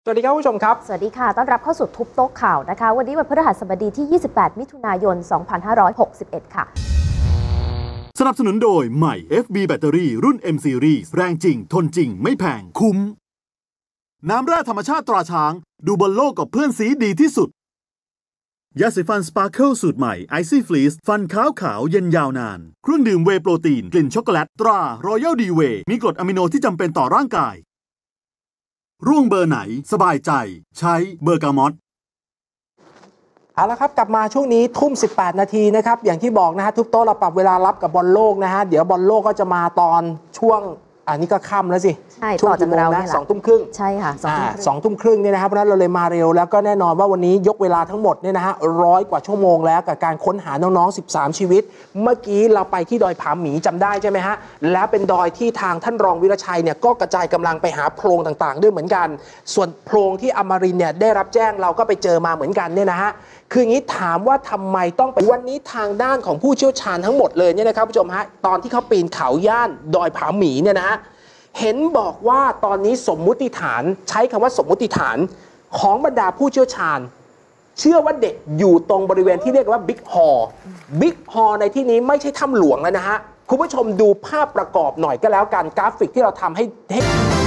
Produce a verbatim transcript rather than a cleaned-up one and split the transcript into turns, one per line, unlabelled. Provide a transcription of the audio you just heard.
สวัสดีครับผู้ชมครับ
สวัสดีค่ะต้อนรับเข้าสู่ทุบโต๊ะข่าวนะคะวันนี้วันพฤหัสบดีที่ยี่สิบแปดมิถุนายนสองพันห้าร้อยหกสิบเอ็ดค่ะ
สนับสนุนโดยใหม่ เอฟ บี แบตเตอรี่รุ่น M Series แรงจริงทนจริงไม่แพงคุ้มน้ำแร่ธรรมชาติตราช้างดูบนโลกกับเพื่อนสีดีที่สุดยาสีฟันสปาร์เคิลสูตรใหม่ Icy Fleece ฟันขาวขาวเย็นยาวนานเครื่องดื่มเวย์โปรตีนกลิ่นช็อกโกแลตตรา Royal D Whey มีกรดอะมิโนที่จำเป็นต่อร่างกายร่วงเบอร์ไหนสบายใจใช้เบอร์กามอต
เอาละครับกลับมาช่วงนี้ทุ่มสิบแปดนาทีนะครับอย่างที่บอกนะฮะทุบโต๊ะเราปรับเวลารับกับบอลโลกนะฮะเดี๋ยวบอลโลกก็จะมาตอนช่วงอันนี้ก็ค่ำแล้วสิ
ใช่
ช่วง
กี่โมง
นะสองทุ่มครึ่ง
ใช่ค่ะ
สองทุ่มครึ่งเนี่ยนะครับเพราะนั้นเราเลยมาเร็วแล้วก็แน่นอนว่าวันนี้ยกเวลาทั้งหมดเนี่ยนะฮะร้อยกว่าชั่วโมงแล้วกับการค้นหาน้องๆสิบสามชีวิตเมื่อกี้เราไปที่ดอยผาหมีจำได้ใช่ไหมฮะแล้วเป็นดอยที่ทางท่านรองวิรชัยเนี่ยก็กระจายกำลังไปหาโพรงต่างๆด้วยเหมือนกันส่วนโพรงที่อมรินทร์เนี่ยได้รับแจ้งเราก็ไปเจอมาเหมือนกันเนี่ยนะฮะคืออย่างนี้ถามว่าทำไมต้องไปวันนี้ทางด้านของผู้เชี่ยวชาญทั้งหมดเลยเนี่ยนะครับผู้ชมฮะตอนที่เขาปีนเขาย่านดอยผาหมีเนี่ยนะฮะเห็นบอกว่าตอนนี้สมมุติฐานใช้คำว่าสมมุติฐานของบรรดาผู้เชี่ยวชาญเชื่อว่าเด็กอยู่ตรงบริเวณที่เรียกว่าบิ๊กฮอลล์บิ๊กฮอลล์ในที่นี้ไม่ใช่ถ้ำหลวงแล้วนะฮะคุณผู้ชมดูภาพประกอบหน่อยก็แล้วกันกราฟิกที่เราทำให้